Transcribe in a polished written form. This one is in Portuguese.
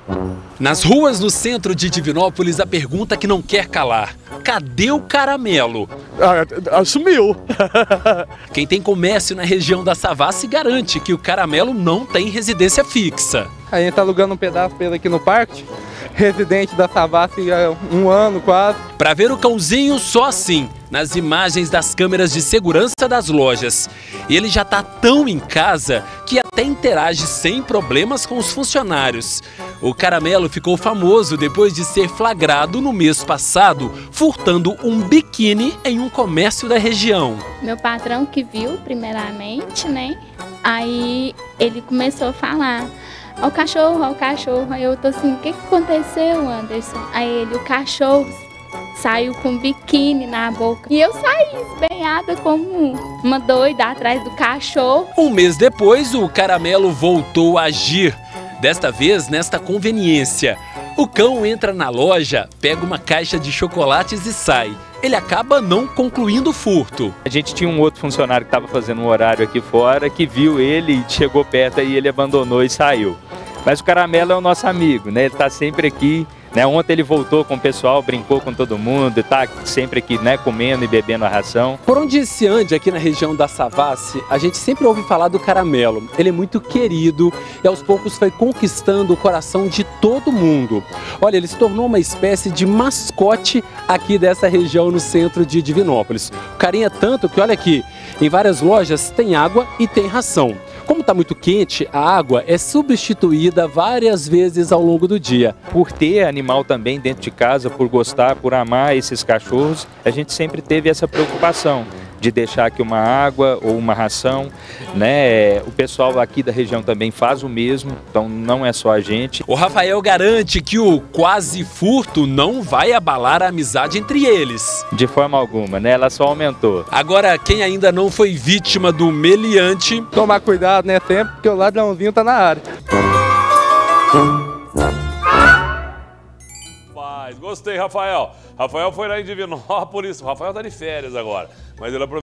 Nas ruas no centro de Divinópolis, a pergunta que não quer calar: cadê o caramelo? Sumiu. Quem tem comércio na região da Savassi garante que o caramelo não tem residência fixa. A gente tá alugando um pedaço para ele aqui no parque, residente da Savassi há um ano quase. Para ver o cãozinho só assim, nas imagens das câmeras de segurança das lojas. Ele já tá tão em casa que até interage sem problemas com os funcionários. O caramelo ficou famoso depois de ser flagrado no mês passado, furtando um biquíni em um comércio da região. Meu patrão que viu primeiramente, né? Aí ele começou a falar: ó o cachorro, ó o cachorro. Aí eu tô assim: o que aconteceu, Anderson? Aí ele: o cachorro saiu com biquíni na boca. E eu saí esbanhada como uma doida atrás do cachorro. Um mês depois, o caramelo voltou a agir. Desta vez, nesta conveniência. O cão entra na loja, pega uma caixa de chocolates e sai. Ele acaba não concluindo o furto. A gente tinha um outro funcionário que estava fazendo um horário aqui fora, que viu ele, chegou perto e ele abandonou e saiu. Mas o caramelo é o nosso amigo, né? Ele está sempre aqui. Né? Ontem ele voltou com o pessoal, brincou com todo mundo, está sempre aqui, né, comendo e bebendo a ração. Por onde se ande aqui na região da Savassi, a gente sempre ouve falar do caramelo. Ele é muito querido e aos poucos foi conquistando o coração de todo mundo. Olha, ele se tornou uma espécie de mascote aqui dessa região no centro de Divinópolis. O carinho é tanto que, olha aqui, em várias lojas tem água e tem ração. Como está muito quente, a água é substituída várias vezes ao longo do dia. Por ter animal também dentro de casa, por gostar, por amar esses cachorros, a gente sempre teve essa preocupação de deixar aqui uma água ou uma ração, né? O pessoal aqui da região também faz o mesmo, então não é só a gente. O Rafael garante que o quase furto não vai abalar a amizade entre eles. De forma alguma, né? Ela só aumentou. Agora, quem ainda não foi vítima do meliante... Tomar cuidado, né? Sempre, porque o ladrãozinho tá na área. Gostei, Rafael. Rafael foi lá em Divinópolis. O Rafael tá de férias agora, mas ele aproveitou.